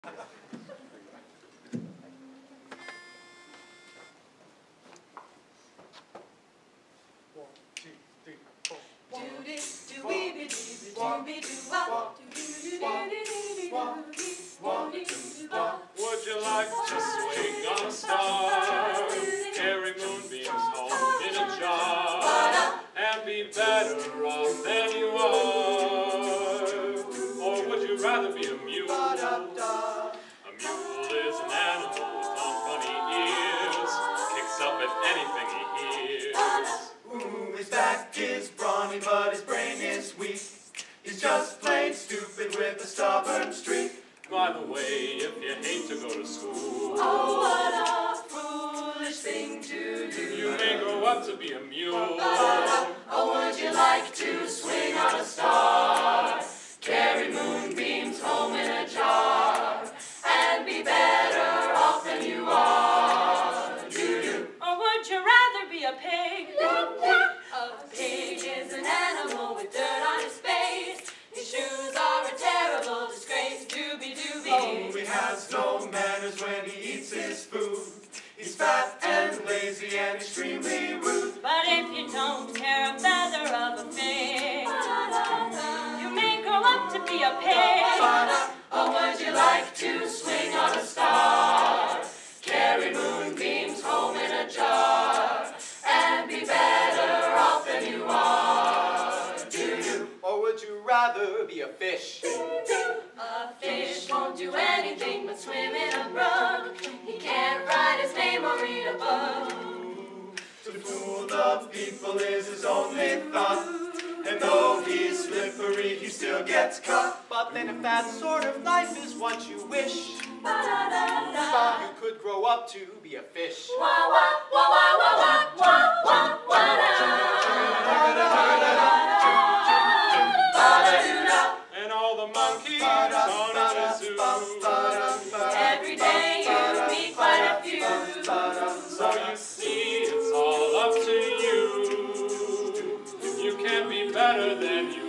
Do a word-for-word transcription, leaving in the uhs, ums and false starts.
Would you like to swing on a star, carry moonbeams home in a jar, and be better off than you are? Or would you rather be a mule? A mule is an animal with long funny ears, kicks up at anything he hears. Ooh, his back is brawny, but his brain is weak. He's just plain stupid with a stubborn streak. By the way, if you hate to go to school, oh, what a foolish thing to do. You may grow up to be a mule. Oh, would you like to swing on a star, carry moonbeams home in a jar, and be better off than you are? Do-do. Or would you rather be a pig? A pig is an animal with dirt on his face. His shoes are a terrible disgrace. Doobie-doobie. Oh, he has no manners when he eats his food. He's fat and lazy and extremely rude. But if you don't care a feather of a fig, you may grow up to be a pig. Oh, would you like to swing on a star, carry moonbeams home in a jar, and be better off than you are? Do-do. Or would you rather be a fish? A fish won't do anything but swim in a brook. He can't write his name or read a book. To fool the people is his only thought, and though he's slippery, he still gets caught. But then if that sort of life is what you wish, Ba-da-da-da. you could grow up to be a fish. Wah, wah, wah, wah, wah, wah, wah, wah, And all the monkeys on a zoo. every day you meet quite a few. So you see, it's all up to you. You can be better than you